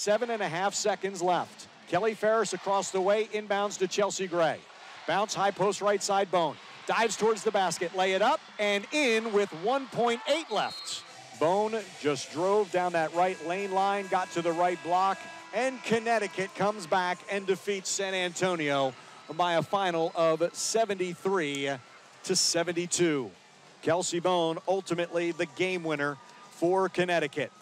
7.5 seconds left. Kelly Ferris across the way, inbounds to Chelsea Gray. Bounce, high post, right side, Bone. Dives towards the basket, lay it up, and in with 1.8 left. Bone just drove down that right lane line, got to the right block, and Connecticut comes back and defeats San Antonio by a final of 73-72. Kelsey Bone ultimately the game winner for Connecticut.